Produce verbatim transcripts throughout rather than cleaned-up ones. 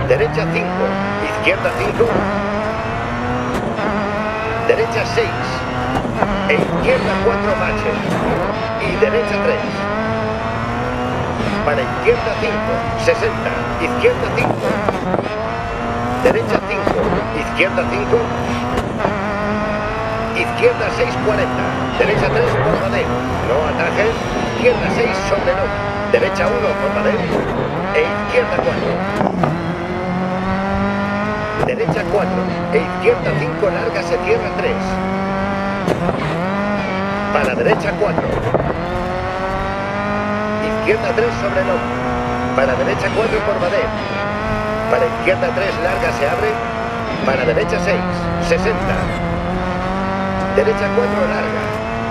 Derecha cinco, izquierda cinco. Derecha seis. E izquierda cuatro baches. Y derecha tres. Para izquierda cinco, sesenta. Izquierda cinco. Derecha cinco, izquierda cinco. Izquierda seis, cuarenta. Derecha tres por Madén. No atajes. Izquierda seis sobre no. Derecha uno por Madén. E izquierda cuatro. Derecha cuatro. E izquierda cinco larga se cierra tres. Para derecha cuatro. Izquierda tres sobre no. Para derecha cuatro por Madén. Para izquierda tres larga se abre. Para derecha seis. sesenta. Derecha cuatro larga.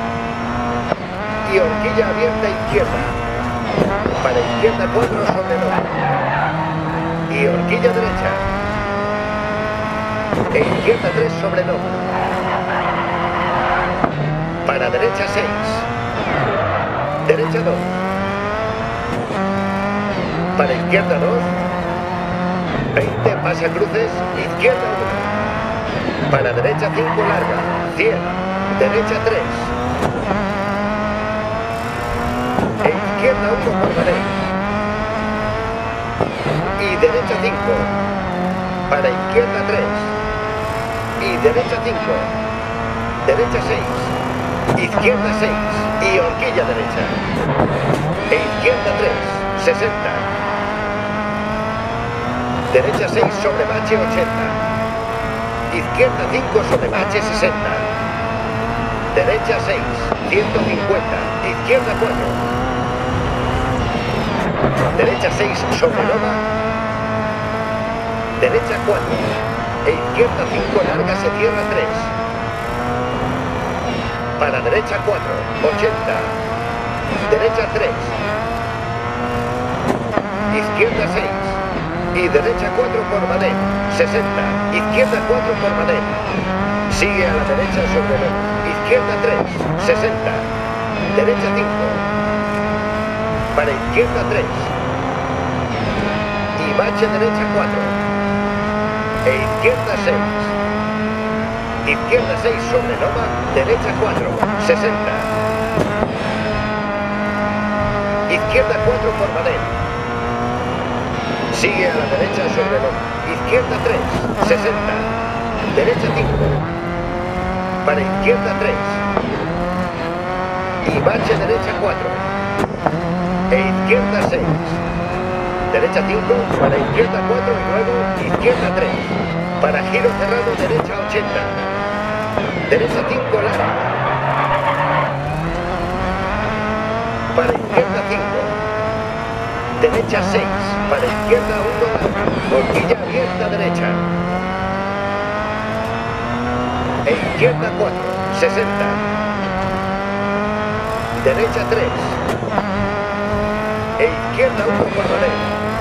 Y horquilla abierta izquierda. Para izquierda cuatro sobre no. Y horquilla derecha. E izquierda tres sobre no. Para derecha seis. Derecha dos. Para izquierda dos. veinte pasa cruces. Izquierda uno. Para derecha cinco larga. cien. Derecha tres. E izquierda uno por Madén. Y derecha cinco. Para izquierda tres. Y derecha cinco. Derecha seis. Izquierda seis. Y horquilla derecha. E izquierda tres. sesenta. Derecha seis sobre bache ochenta. Izquierda cinco sobre bache sesenta. Derecha seis. ciento cincuenta. Izquierda cuatro. Derecha seis sobre loma. Derecha cuatro. E izquierda cinco larga se cierra tres. Para derecha cuatro. ochenta. Derecha tres. Izquierda seis. Y derecha cuatro por Madén. sesenta. Izquierda cuatro por Madén. Sigue a la derecha sobre loma. Izquierda tres. sesenta. Derecha cinco. Para izquierda tres. Y bache derecha cuatro. E izquierda seis. Izquierda seis sobre loma. Derecha cuatro. sesenta. Izquierda cuatro por Madén. Sigue a la derecha sobre loma. Izquierda tres. sesenta. Derecha cinco. Para izquierda tres. Y bache derecha cuatro. E izquierda seis. Derecha cinco. Para izquierda cuatro y luego izquierda tres. Para giro cerrado derecha ochenta. Derecha cinco larga. Para izquierda cinco. Derecha seis. Para izquierda uno larga. Horquilla abierta derecha. E izquierda cuatro. sesenta. Derecha tres. E izquierda uno por Madén.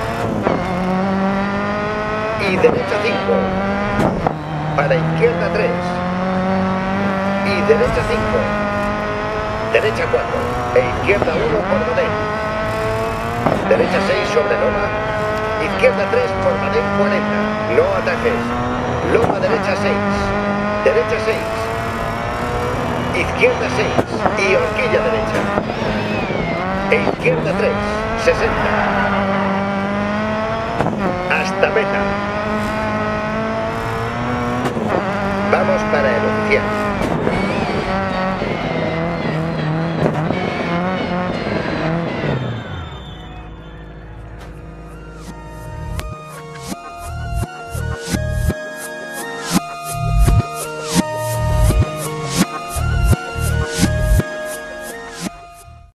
Y derecha cinco. Para izquierda tres. Y derecha cinco. Derecha cuatro. E izquierda uno por Madén. Derecha seis sobre loma. Izquierda tres por Madén cuarenta. No atajes. Loma derecha seis. Derecha seis. Izquierda seis. Y horquilla derecha. E izquierda tres. sesenta. Hasta meta. Vamos para el oficial.